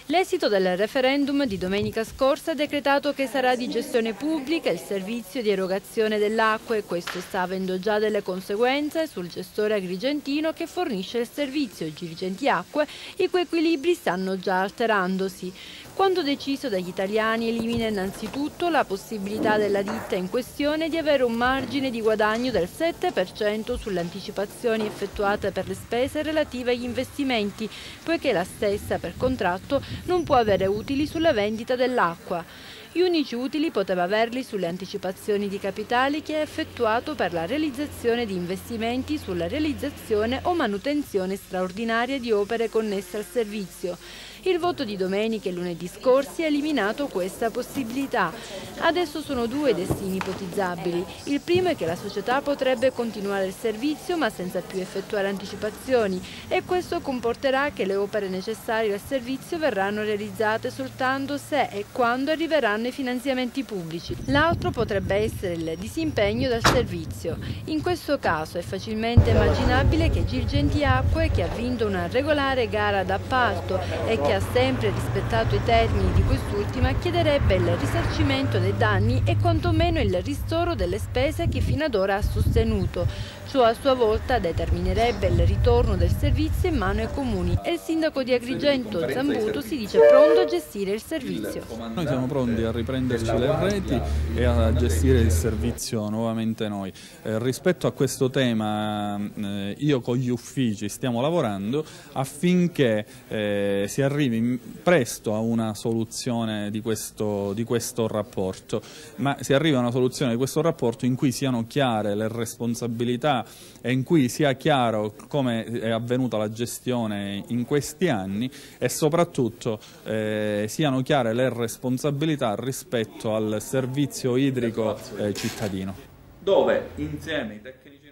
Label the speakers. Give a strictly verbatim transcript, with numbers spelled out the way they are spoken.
Speaker 1: L'esito del referendum di domenica scorsa ha decretato che sarà di gestione pubblica il servizio di erogazione dell'acqua e questo sta avendo già delle conseguenze sul gestore agrigentino che fornisce il servizio Girgenti Acque, i cui equilibri stanno già alterandosi. Quanto deciso dagli italiani elimina innanzitutto la possibilità della ditta in questione di avere un margine di guadagno del sette per cento sulle anticipazioni effettuate per le spese relative agli investimenti, poiché la stessa per contratto non può avere utili sulla vendita dell'acqua. Gli unici utili poteva averli sulle anticipazioni di capitali che ha effettuato per la realizzazione di investimenti sulla realizzazione o manutenzione straordinaria di opere connesse al servizio. Il voto di domenica e lunedì scorsi ha eliminato questa possibilità. Adesso sono due i destini ipotizzabili. Il primo è che la società potrebbe continuare il servizio ma senza più effettuare anticipazioni e questo comporterà che le opere necessarie al servizio verranno realizzate soltanto se e quando arriveranno i finanziamenti pubblici. L'altro potrebbe essere il disimpegno dal servizio. In questo caso è facilmente immaginabile che Girgenti Acque, che ha vinto una regolare gara d'appalto e che ha sempre rispettato i termini di quest'ultima, chiederebbe il risarcimento dei danni e quantomeno il ristoro delle spese che fino ad ora ha sostenuto. Ciò a sua volta determinerebbe il ritorno del servizio in mano ai comuni e il sindaco di Agrigento Zambuto si dice pronto a gestire il servizio.
Speaker 2: Noi siamo pronti a riprenderci le reti e a gestire il servizio nuovamente noi. Eh, rispetto a questo tema eh, io con gli uffici stiamo lavorando affinché eh, si arrivi presto a una soluzione di questo, di questo rapporto, ma si arriva a una soluzione di questo rapporto in cui siano chiare le responsabilità e in cui sia chiaro come è avvenuta la gestione in questi anni e soprattutto eh, siano chiare le responsabilità rispetto al servizio idrico eh, cittadino. Dove insieme i tecnici